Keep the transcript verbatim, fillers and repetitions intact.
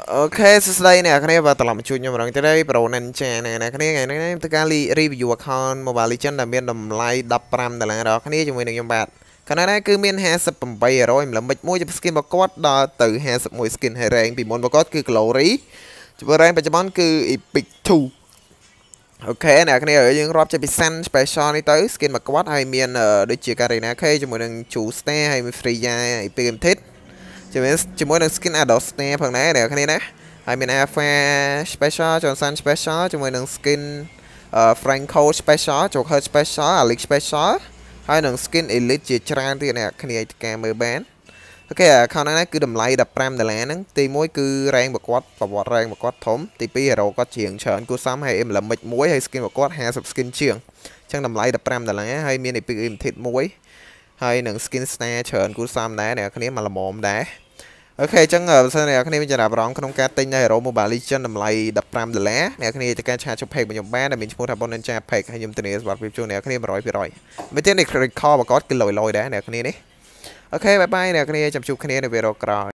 អូខេសួស្តីអ្នកគ្នាបាទត្រឡប់មកជួបខ្ញុំម្ដងទៀតហើយ Pro Ninja អ្នកគ្នាថ្ងៃនេះធ្វើការ review account Mobile Legends ដែលមានតម្លៃដប់ប្រាំដុល្លារដល់គ្នាជាមួយនឹងខ្ញុំបាទខណៈនេះគឺមានห้าสิบแปดร้อย limit មួយជា skin របស់គាត់ដល់ទៅห้าสิบเอ็ด skin ហើយ rank ពីមុនរបស់គាត់គឺ Glory ជាមួយ rank បច្ចុប្បន្នគឺ Epic two អូខេអ្នកគ្នាយើងរាប់ចេញពី Sun Special នេះទៅ skin របស់គាត់ហើយមានដូចជា Karina K ជាមួយនឹង Chu Star ហើយមាន Freya Epic Limited ជាមួយជាមួយនឹង skin Adult Star ផងដែរអ្នកគ្នាណាហើយមាន Alpha Special Johnson Special ជាមួយនឹង skin Franco Special Joker Special Alex Special ហើយនឹង skin Elite ជាច្រើនទៀតអ្នកគ្នាអាចការមើលបានអូខេខណៈនេះគឺតម្លៃដប់ប្រាំដុល្លារហ្នឹងទីមួយគឺ rank របស់គាត់ប្រវត្តិ rank របស់គាត់ធំទីពីរ hero គាត់ជាងច្រើនគួរសមហើយ em limit មួយហើយ skin របស់គាត់ห้าสิบ skin ជាងអញ្ចឹងតម្លៃដប់ប្រាំដុល្លារហើយមាន Epic Limited មួយហើយនឹង skin Star ច្រើនគួរសមដែរអ្នកគ្នាមកល្មមដែរអូខេអញ្ចឹងបើសិនអ្នកគ្នាមានចំណាប់អារម្មណ៍ក្នុងការទិញនៅ Hero Mobile Legends តម្លៃដប់ប្រាំដុល្លារអ្នកគ្នាទៅការឆាតចុះ page របស់ខ្ញុំបានដែលមានឈ្មោះថា Pro Ninja Page ហើយខ្ញុំធានាសុវត្ថិភាពជូនអ្នកគ្នា one hundred percent មែនទេ record របស់គាត់គឺលយលយដែរអ្នកគ្នានេះអូខេបាយបាយអ្នកគ្នាចាំជួបគ្នានៅវីដេអូក្រោយ